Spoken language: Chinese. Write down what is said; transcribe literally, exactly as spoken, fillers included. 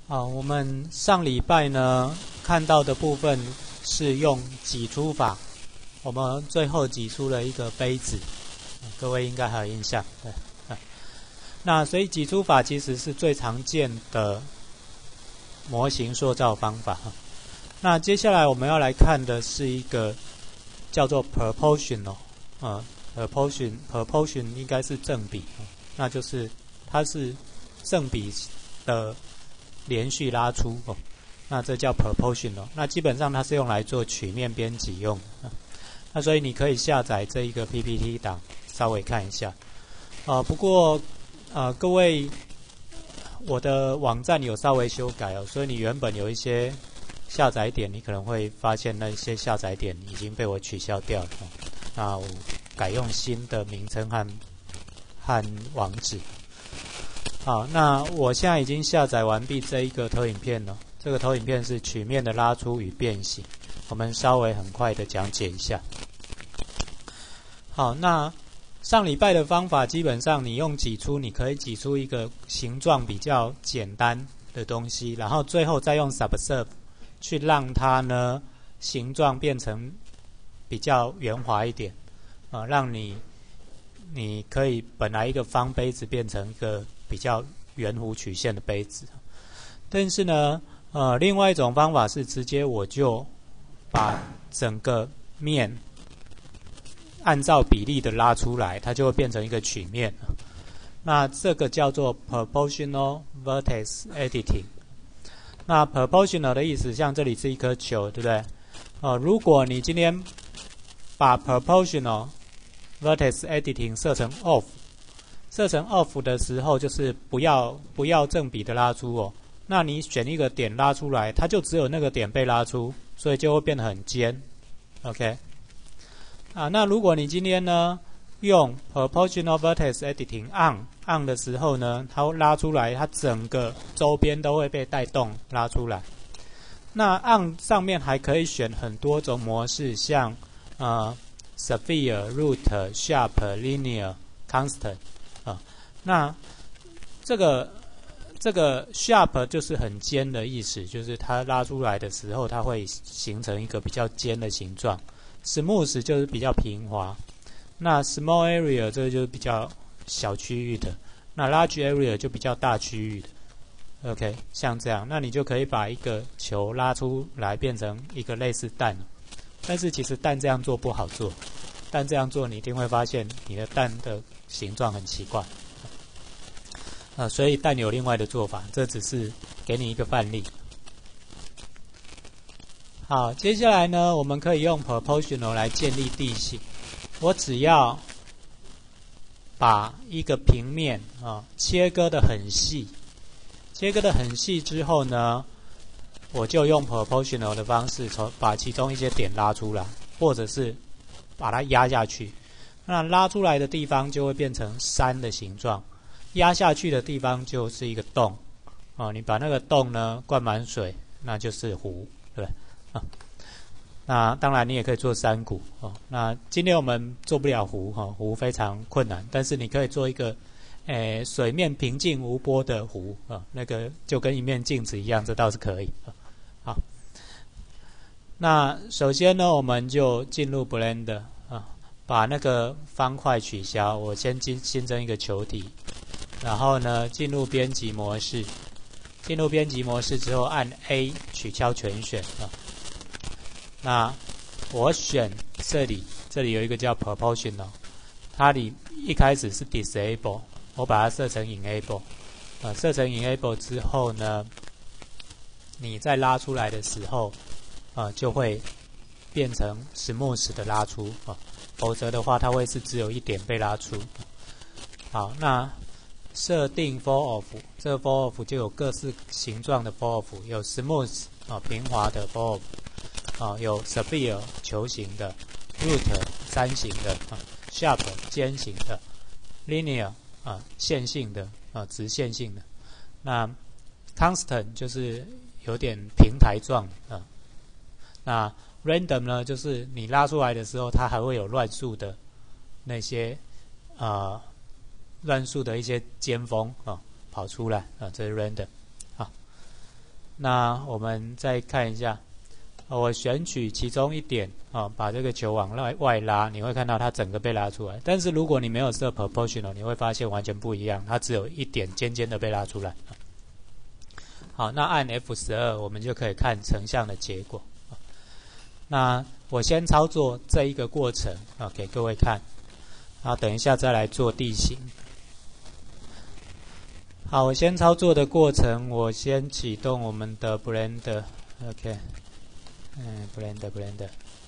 好，我们上礼拜呢看到的部分是用挤出法，我们最后挤出了一个杯子，各位应该还有印象。对，那所以挤出法其实是最常见的模型塑造方法。那接下来我们要来看的是一个叫做 proportional， 啊 proportion proportion 应该是正比，那就是它是正比的连续拉出哦，那这叫 proportional。那基本上它是用来做曲面编辑用的，那所以你可以下载这一个 P P T 档，稍微看一下。呃，不过呃各位，我的网站有稍微修改哦，所以你原本有一些下载点，你可能会发现那些下载点已经被我取消掉了。哦、那我改用新的名称和和网址。好，那我现在已经下载完毕这一个投影片了。这个投影片是曲面的拉出与变形，我们稍微很快的讲解一下。好，那上礼拜的方法基本上你用挤出，你可以挤出一个形状比较简单的东西，然后最后再用 subsurf 去让它呢形状变成比较圆滑一点，啊，让你你可以本来一个方杯子变成一个比较圆弧曲线的杯子。但是呢，呃，另外一种方法是直接我就把整个面按照比例的拉出来，它就会变成一个曲面。那这个叫做 proportional vertex editing。那 proportional 的意思，像这里是一颗球，对不对？呃，如果你今天把 proportional vertex editing 设成 off， 设成 off 的时候，就是不要不要正比的拉出哦。那你选一个点拉出来，它就只有那个点被拉出，所以就会变得很尖。OK， 啊，那如果你今天呢用 proportional vertex editing on on 的时候呢，它拉出来，它整个周边都会被带动拉出来。那 on 上面还可以选很多种模式，像呃 sphere、root、sharp、linear、constant 啊。那这个这个 sharp 就是很尖的意思，就是它拉出来的时候，它会形成一个比较尖的形状。smooth 就是比较平滑。那 small area 这个就是比较小区域的，那 large area 就比较大区域的。OK， 像这样，那你就可以把一个球拉出来变成一个类似蛋，但是其实蛋这样做不好做，蛋这样做你一定会发现你的蛋的形状很奇怪，呃，所以蛋有另外的做法，这只是给你一个范例。好，接下来呢，我们可以用 proportional 来建立地形。我只要把一个平面啊切割的很细，切割的很细之后呢，我就用 proportional 的方式从把其中一些点拉出来，或者是把它压下去。那拉出来的地方就会变成山的形状，压下去的地方就是一个洞啊。你把那个洞呢灌满水，那就是湖，对不对？啊，那当然你也可以做山谷哦。那今天我们做不了湖哈、哦，湖非常困难，但是你可以做一个，诶，水面平静无波的湖啊、哦，那个就跟一面镜子一样，这倒是可以。哦、好，那首先呢，我们就进入 Blender 啊，把那个方块取消，我先新新增一个球体，然后呢进入编辑模式，进入编辑模式之后按 A 取消全选啊。那我选这里，这里有一个叫 proportional， 它里一开始是 disable， 我把它设成 enable， 啊，设成 enable 之后呢，你再拉出来的时候，啊，就会变成 smooth 的拉出啊，否则的话它会是只有一点被拉出。好，那设定 fall off， 这个 fall off 就有各式形状的 fall off， 有 smooth 啊平滑的 fall off。啊，有 sphere 球形的 ，root 山形的啊 ，sharp 尖形的 ，linear 啊线性的啊直线性的，那 constant 就是有点平台状啊，那 random 呢就是你拉出来的时候，它还会有乱数的那些啊乱数的一些尖峰啊跑出来啊，这是 random 啊。 那我们再看一下，我选取其中一点啊，把这个球往外外拉，你会看到它整个被拉出来。但是如果你没有设 proportional， 你会发现完全不一样，它只有一点尖尖的被拉出来。好，那按 F 十二， 我们就可以看成像的结果。那我先操作这一个过程啊，给各位看，然后等一下再来做地形。好，我先操作的过程，我先启动我们的 Blender，OK， 嗯 ，Blender Blender，